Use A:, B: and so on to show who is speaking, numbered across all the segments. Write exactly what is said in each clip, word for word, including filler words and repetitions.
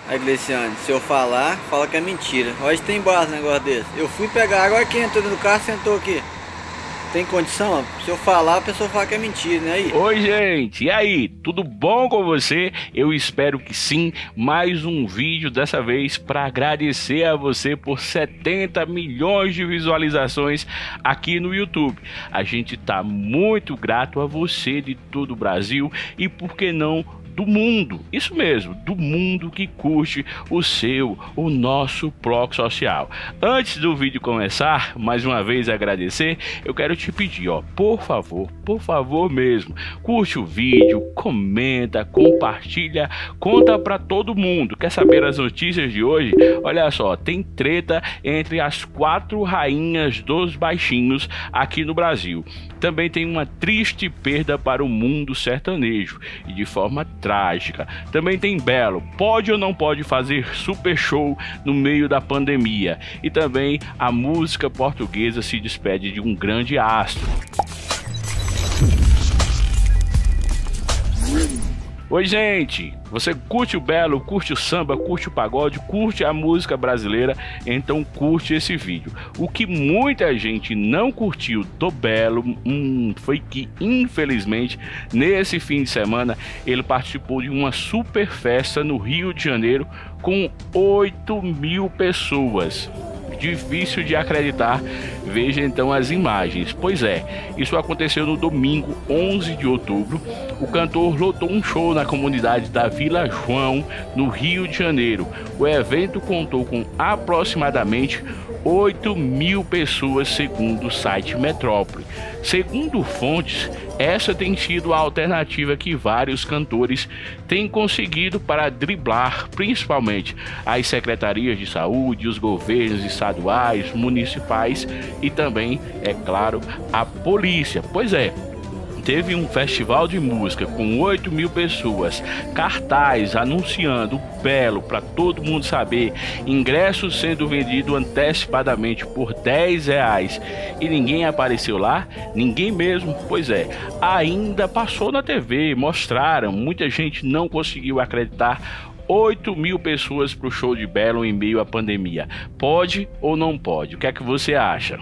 A: Aí, Gleciane, se eu falar, fala que é mentira. Hoje tem base um negócio desse. Eu fui pegar água, olha quem entrou dentro do carro, sentou aqui. Tem condição? Se eu falar, a pessoa fala que é mentira, né? Aí?
B: Oi, gente, e aí? Tudo bom com você? Eu espero que sim. Mais um vídeo, dessa vez para agradecer a você por setenta milhões de visualizações aqui no YouTube. A gente tá muito grato a você de todo o Brasil e, por que não, do mundo, isso mesmo, do mundo que curte o seu, o nosso bloco social. Antes do vídeo começar, mais uma vez agradecer, eu quero te pedir, ó, por favor, por favor mesmo, curte o vídeo, comenta, compartilha, conta pra todo mundo. Quer saber as notícias de hoje? Olha só, tem treta entre as quatro rainhas dos baixinhos aqui no Brasil. Também tem uma triste perda para o mundo sertanejo e de forma trágica. Também tem Belo, pode ou não pode fazer super show no meio da pandemia. E também a música portuguesa se despede de um grande astro. Oi, gente, você curte o Belo, curte o samba, curte o pagode, curte a música brasileira, então curte esse vídeo. O que muita gente não curtiu do Belo hum, foi que, infelizmente, nesse fim de semana ele participou de uma super festa no Rio de Janeiro com oito mil pessoas. Difícil de acreditar, veja então as imagens. Pois é, isso aconteceu no domingo onze de outubro. O cantor lotou um show na comunidade da Vila João, no Rio de Janeiro. O evento contou com aproximadamente oito mil pessoas, segundo o site Metrópole. Segundo fontes, essa tem sido a alternativa que vários cantores têm conseguido para driblar, principalmente as secretarias de saúde, os governos estaduais, municipais e também, é claro, a polícia. Pois é, teve um festival de música com oito mil pessoas, cartaz anunciando o Belo para todo mundo saber, ingressos sendo vendidos antecipadamente por dez reais e ninguém apareceu lá, ninguém mesmo. Pois é, ainda passou na T V, mostraram, muita gente não conseguiu acreditar. oito mil pessoas para o show de Belo em meio à pandemia. Pode ou não pode? O que é que você acha?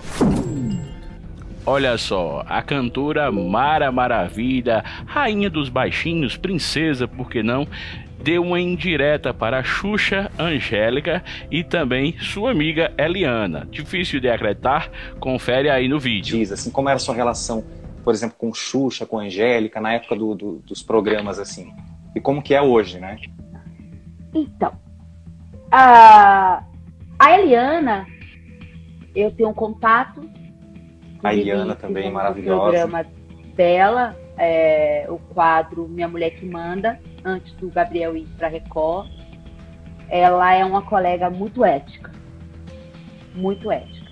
B: Olha só, a cantora Mara Maravilha, rainha dos baixinhos, princesa, por que não, deu uma indireta para a Xuxa, Angélica e também sua amiga Eliana. Difícil de acreditar? Confere aí no vídeo.
C: Diz, assim, como era a sua relação, por exemplo, com Xuxa, com Angélica, na época do, do, dos programas, assim, e como que é hoje, né?
D: Então, a, a Eliana, eu tenho um contato.
C: A Eliana também, maravilhosa.
D: O programa dela, é, o quadro Minha Mulher que Manda, antes do Gabriel ir para Record. Ela é uma colega muito ética. Muito ética.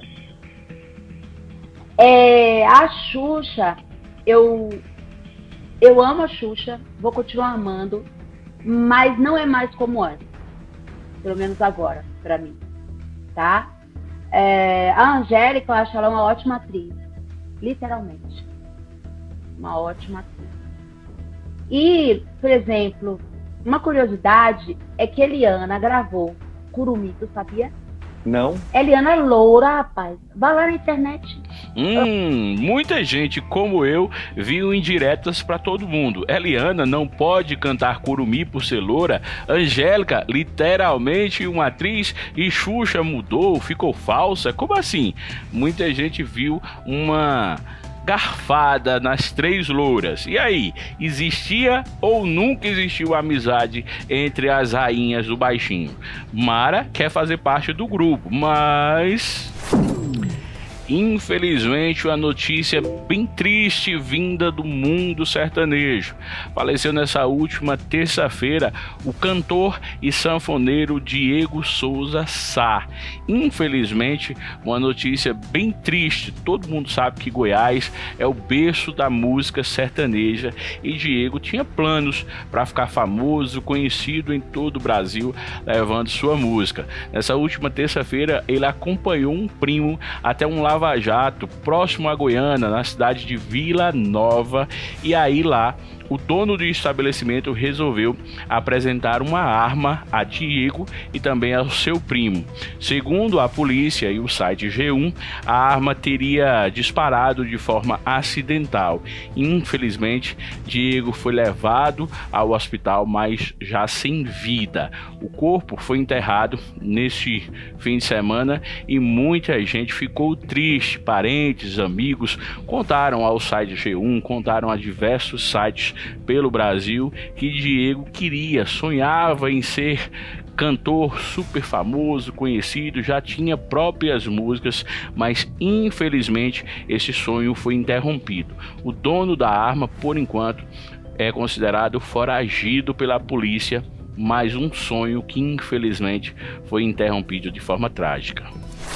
D: É, a Xuxa, eu, eu amo a Xuxa, vou continuar amando, mas não é mais como antes. Pelo menos agora, para mim. Tá? É, a Angélica, eu acho ela uma ótima atriz. Literalmente. Uma ótima atriz. E, por exemplo, uma curiosidade é que Eliana gravou Curumim, tu sabia?
C: Não.
D: Eliana é loura, rapaz. Vai lá na internet.
B: Hum, muita gente como eu viu indiretas para todo mundo. Eliana não pode cantar Curumim por ser loura. Angélica, literalmente uma atriz. E Xuxa mudou, ficou falsa. Como assim? Muita gente viu uma garfada nas três louras. E aí, existia ou nunca existiu amizade entre as rainhas do baixinho? Mara quer fazer parte do grupo, mas infelizmente, uma notícia bem triste vinda do mundo sertanejo. Faleceu nessa última terça-feira o cantor e sanfoneiro Diego Souza Sá. Infelizmente, uma notícia bem triste. Todo mundo sabe que Goiás é o berço da música sertaneja e Diego tinha planos para ficar famoso, conhecido em todo o Brasil, levando sua música. Nessa última terça-feira, ele acompanhou um primo até um Lava Jato, próximo a Goiânia, na cidade de Vila Nova, e aí lá o dono do estabelecimento resolveu apresentar uma arma a Diego e também ao seu primo. Segundo a polícia e o site G um, a arma teria disparado de forma acidental. Infelizmente, Diego foi levado ao hospital, mas já sem vida. O corpo foi enterrado neste fim de semana e muita gente ficou triste. Parentes, amigos contaram ao site G um, contaram a diversos sites pelo Brasil que Diego queria, sonhava em ser cantor super famoso, conhecido, já tinha próprias músicas, mas infelizmente esse sonho foi interrompido. O dono da arma, por enquanto, é considerado foragido pela polícia, mais um sonho que infelizmente foi interrompido de forma trágica.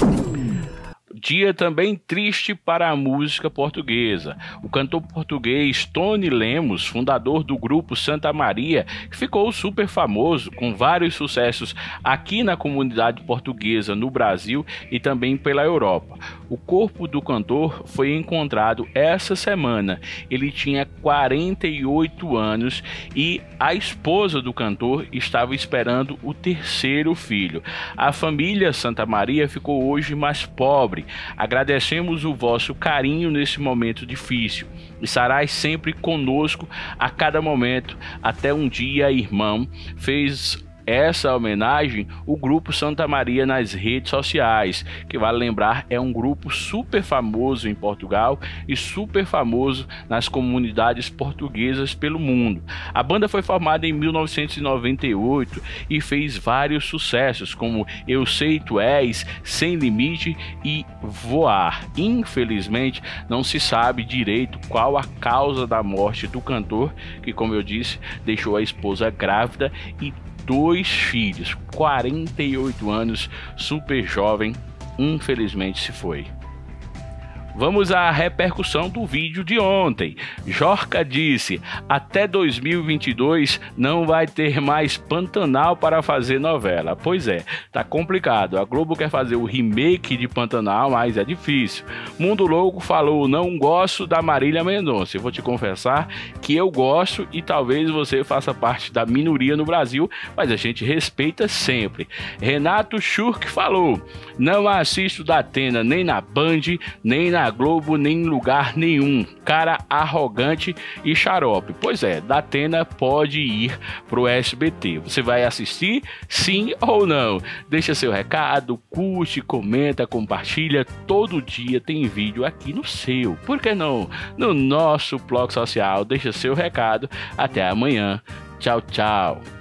B: Dia também triste para a música portuguesa. O cantor português Tony Lemos, fundador do grupo Santa Maria, que ficou super famoso com vários sucessos aqui na comunidade portuguesa no Brasil e também pela Europa. O corpo do cantor foi encontrado essa semana. Ele tinha quarenta e oito anos e a esposa do cantor estava esperando o terceiro filho. A família Santa Maria ficou hoje mais pobre. Agradecemos o vosso carinho nesse momento difícil. Estarás sempre conosco a cada momento. Até um dia, irmão. Fez essa homenagem o grupo Santa Maria nas redes sociais, que vale lembrar é um grupo super famoso em Portugal e super famoso nas comunidades portuguesas pelo mundo. A banda foi formada em mil novecentos e noventa e oito e fez vários sucessos como Eu Sei Tu És, Sem Limite e Voar. Infelizmente não se sabe direito qual a causa da morte do cantor, que, como eu disse, deixou a esposa grávida e dois filhos. Quarenta e oito anos, super jovem, infelizmente se foi. Vamos à repercussão do vídeo de ontem. Jorca disse: até dois mil e vinte e dois não vai ter mais Pantanal para fazer novela. Pois é, tá complicado. A Globo quer fazer o remake de Pantanal, mas é difícil. Mundo Louco falou: não gosto da Marília Mendonça. Eu vou te confessar que eu gosto e talvez você faça parte da minoria no Brasil, mas a gente respeita sempre. Renato Schurk falou: não assisto Datena nem na Band, nem na Globo, nem em lugar nenhum. Cara arrogante e xarope. Pois é, Datena pode ir pro S B T. Você vai assistir? Sim ou não? Deixa seu recado, curte, comenta, compartilha. Todo dia tem vídeo aqui no seu. Por que não? No nosso blog social. Deixa seu recado. Até amanhã. Tchau, tchau.